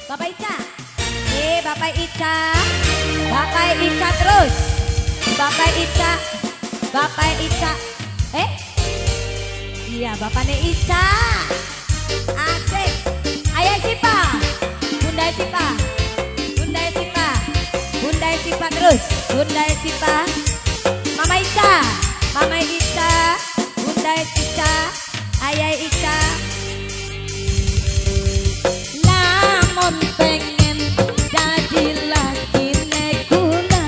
Bapak Ica. Bapak Ica. Bapak Ica terus. Bapak Ica. Bapak Ica. Iya, bapaknya Ica. Asik. Ayah Sipa. Bunda Sipa. Bunda Sipa. Bunda Sipa terus. Bunda Sipa. Mama Ica. Mama Ica. Bunda Ica. Ayah Ica. Namun pengen jadi lagi neguna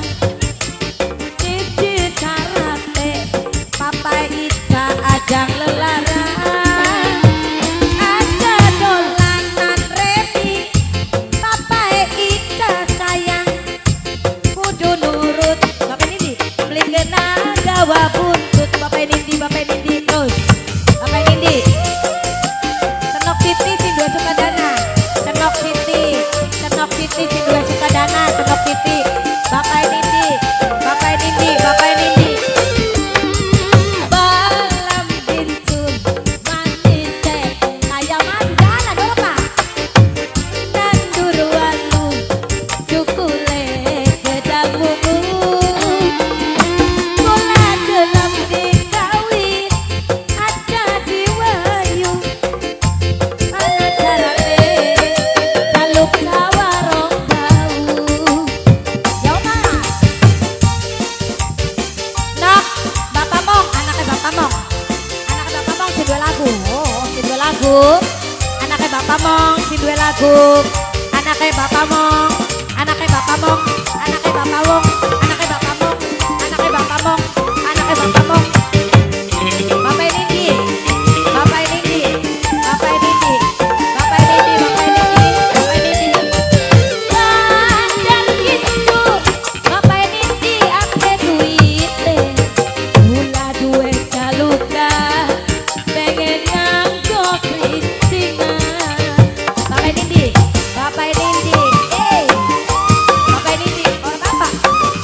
cici sarate Papa Ica ajang lelarang aja dolanan remi Papa Ica sayang kudu nurut Bapak Nindi beli kena gawa buntut Bapak Nindi terus Bapak Nindi Tenok Titi si dua Sukadana Tenok Titi si dua Sukadana Tenok Titi Bapak Nindi Bapak Nindi Bapak Nindi balam bincun manis kayak mandala dulu Pak dan durualu cukule gedang bumbu bola dalam dikawin ada di wayu penasaran saluk sawarong bau ya Mas nok Bapak Mong anaknya Bapak Mong si dua lagu si dua lagu anaknya Bapak Mong si dua lagu anaknya Bapak Mong anaknya Bapak Mong anaknya Bapak Mong anaknya Bapak Mong anaknya Bapak Mong anaknya Bapak Mong Bapak Nindi Bapak Nindi Bapak Nindi Bapak Nindi Bapak Nindi Bapak Nindi bandar gitu Bapak Nindi ake duit mula duwe caluka pengen nganggo kristingan Bapak Nindi Bapak Nindi Bapak Nindi orang Bapak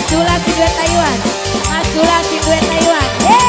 Dula si duet Taiwan. Mas Dula si duet Taiwan. Yeay.